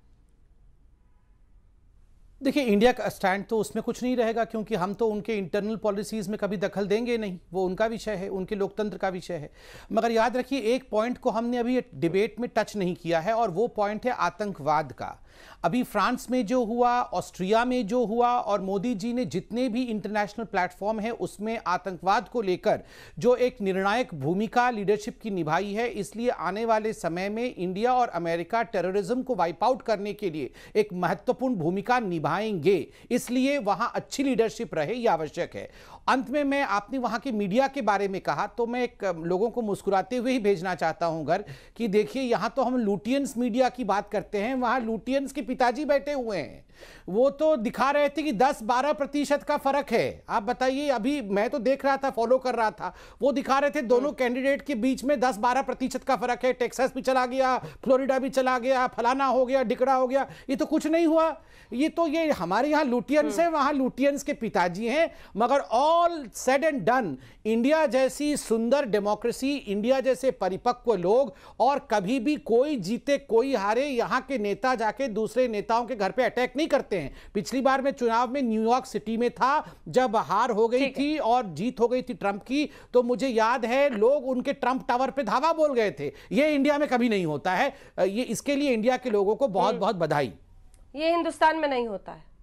देखिए, इंडिया का स्टैंड तो उसमें कुछ नहीं रहेगा, क्योंकि हम तो उनके इंटरनल पॉलिसीज़ में कभी दखल देंगे नहीं, वो उनका विषय है, उनके लोकतंत्र का विषय है। मगर याद रखिए, एक पॉइंट को हमने अभी डिबेट में टच नहीं किया है और वो पॉइंट है आतंकवाद का। अभी फ्रांस में जो हुआ, ऑस्ट्रिया में जो हुआ और मोदी जी ने जितने भी इंटरनेशनल प्लेटफॉर्म है उसमें आतंकवाद को लेकर जो एक निर्णायक भूमिका लीडरशिप की निभाई है, इसलिए आने वाले समय में इंडिया और अमेरिका टेररिज्म को वाइप आउट करने के लिए एक महत्वपूर्ण भूमिका निभाएंगे। इसलिए वहां अच्छी लीडरशिप रहे, यह आवश्यक है। अंत में मैं, आपने वहां के मीडिया के बारे में कहा, तो मैं एक लोगों को मुस्कुराते हुए ही भेजना चाहता हूं घर कि देखिए, यहां तो हम लुटियंस मीडिया की बात करते हैं, वहां लुटियंस के पिताजी बैठे हुए हैं। वो तो दिखा रहे थे कि 10-12% का फर्क है। आप बताइए, अभी मैं तो देख रहा था, फॉलो कर रहा था, वो दिखा रहे थे दोनों कैंडिडेट के बीच में 10-12% का फर्क है। टेक्सास भी चला गया, फ्लोरिडा भी चला गया, फलाना हो गया, ढिकड़ा हो गया, ये तो कुछ नहीं हुआ। ये हमारे यहाँ लुटियंस है, वहां लुटियंस के पिताजी हैं। मगर all said and done, India जैसी सुंदर डेमोक्रेसी, इंडिया जैसे परिपक्व लोग, और कभी भी कोई जीते कोई हारे, यहाँ के नेता जाके दूसरे नेताओं के घर पे अटैक नहीं करते हैं। पिछली बार में चुनाव में न्यूयॉर्क सिटी में था, जब हार हो गई थी और जीत हो गई थी ट्रंप की, तो मुझे याद है लोग उनके ट्रंप टावर पे धावा बोल गए थे। ये इंडिया में कभी नहीं होता है। ये इसके लिए इंडिया के लोगों को बहुत बहुत बधाई। ये हिंदुस्तान में नहीं होता है।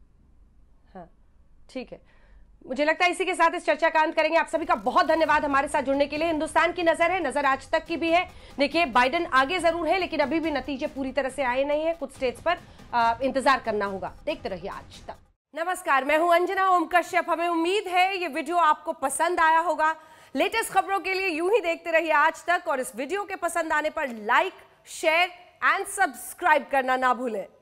हाँ, ठीक है। मुझे लगता है इसी के साथ इस चर्चा का अंत करेंगे। आप सभी का बहुत धन्यवाद हमारे साथ जुड़ने के लिए। हिंदुस्तान की नजर है, नजर आज तक की भी है। देखिए, बाइडेन आगे जरूर है, लेकिन अभी भी नतीजे पूरी तरह से आए नहीं है। कुछ स्टेट्स पर इंतजार करना होगा। देखते रहिए आज तक। नमस्कार, मैं हूं अंजना ओम कश्यप। हमें उम्मीद है ये वीडियो आपको पसंद आया होगा। लेटेस्ट खबरों के लिए यूं ही देखते रहिए आज तक, और इस वीडियो के पसंद आने पर लाइक, शेयर एंड सब्सक्राइब करना ना भूलें।